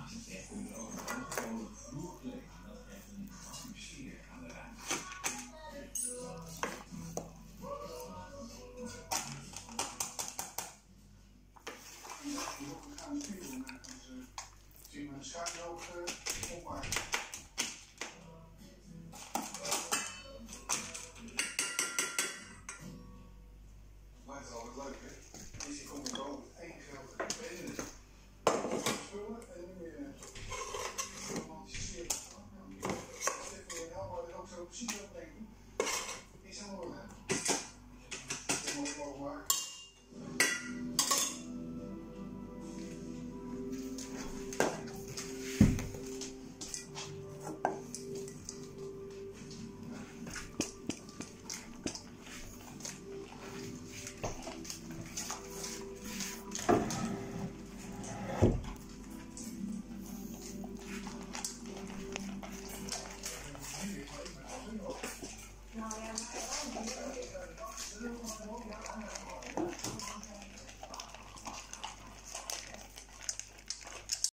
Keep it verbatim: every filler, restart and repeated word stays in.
naast het echt een overbodig vloerkleed, dat geeft een warme sfeer aan de ruimte. We gaan spelen met onze zien we een schuimloop opmaken. Maar het is altijd leuk, hè? Dus je komt gewoon met één grote benen. Spullen en nu weer romantiseerd. Stefanie en Elma er ook zo precies op denken. Is dat mooi, hè? Dat is mooi mogen maken. Nou ja, maar